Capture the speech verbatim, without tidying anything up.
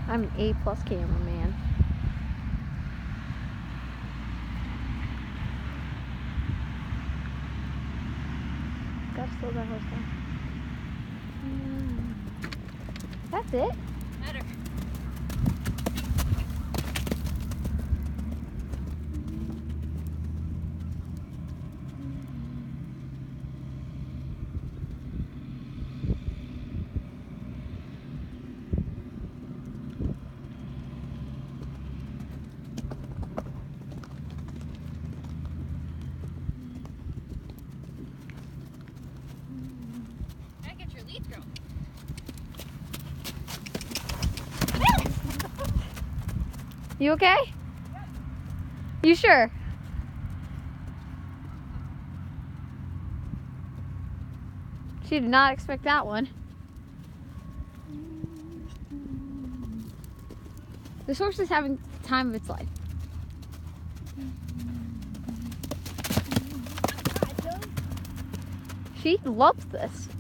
I'm an A plus cameraman. Gotta slow that horse down. That's it? Better. Gotta get your lead, girl. You okay? You sure? She did not expect that one. This horse is having the time of its life. She loves this.